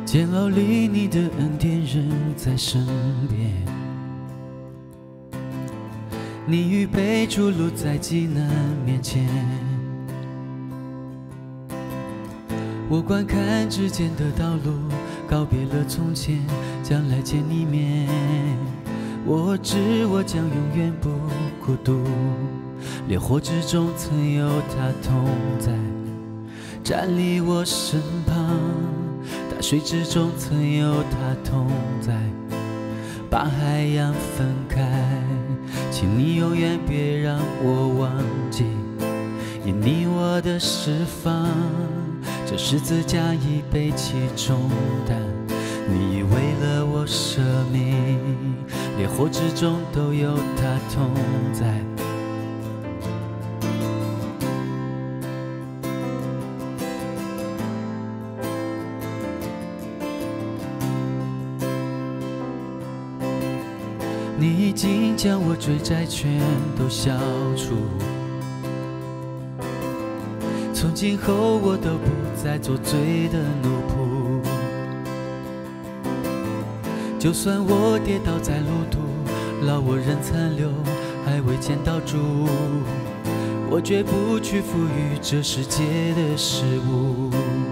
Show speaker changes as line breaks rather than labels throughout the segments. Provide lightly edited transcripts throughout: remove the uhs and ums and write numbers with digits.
煎熬里你的恩典仍在身边，你预备出路在极难面前。我观看之间的道路，告别了从前，将来见你面。我知我将永远不孤独，烈火之中曾有他同在，站立我身旁。大水之中曾有他同在，把海洋分开。请你永远别让我忘记，因你我的释放，这十字架已背起重担，你已为了我舍命，烈火之中都有他同在。你已经将我追债全都消除，从今后我都不再做罪的奴仆。就算我跌倒在路途，老我仍残留，还未见到主。我绝不屈服于这世界的事物。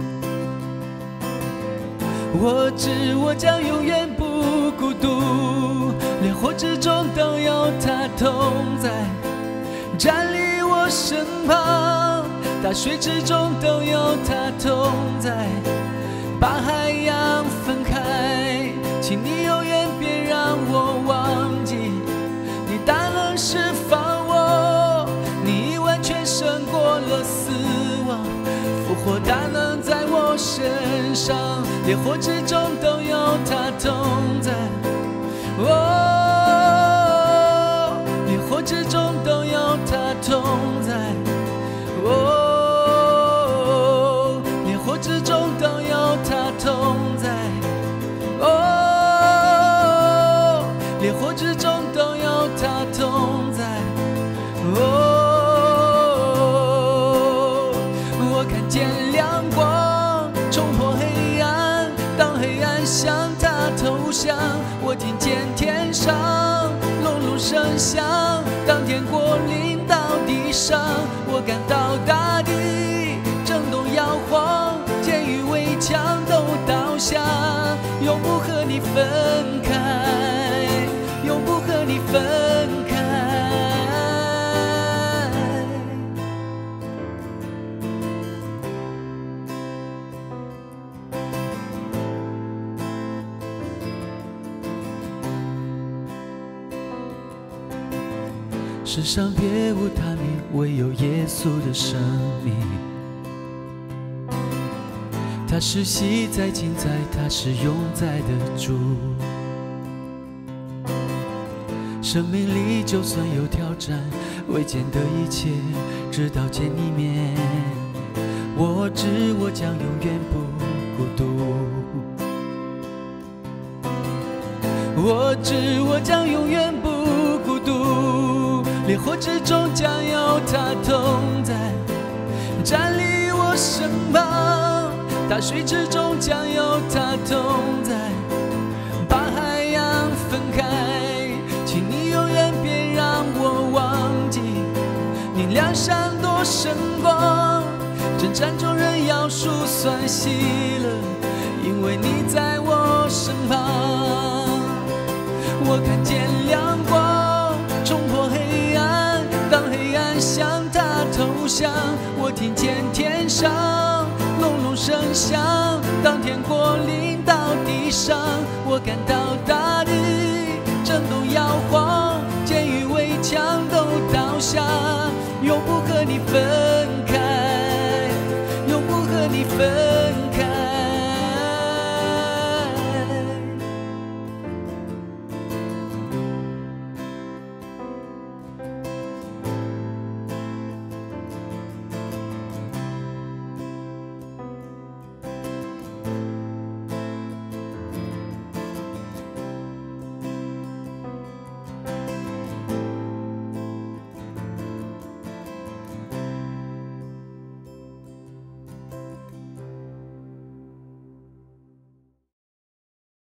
我知我将永远不孤独，烈火之中都有他同在，站立我身旁。大水之中都有他同在，把海洋分开。请你永远别让我忘记，你大能释放我，你已完全胜过了死亡，复活大能在我身上，烈火之中都有他同在。烈火之中都有他同在。烈火之中都有他同在。烈火之中都有他同在。我看见亮光冲破黑暗，当黑暗向他投降，我听见天上隆隆声响，当天国临到地上，我感到大地震动摇晃，监狱围墙都倒下，永不和你分开，永不和你分开。世上别无他名，唯有耶稣的生命。他是昔在今在，他是永在的主。生命里就算有挑战，未见的一切，直到见你面。我知我将永远不孤独，我知我将永远不孤独。烈火之中将有他同在，站立我身旁。大水之中将有他同在，把海洋分开。请你永远别让我忘记，你亮闪多神光。征战中人要数算喜乐，因为你在我身旁。我看见亮光冲破黑暗，当黑暗向他投降，我听见天上隆隆声响，当天国临到地上，我感到大地震动摇晃，监狱围墙都倒下，永不和你分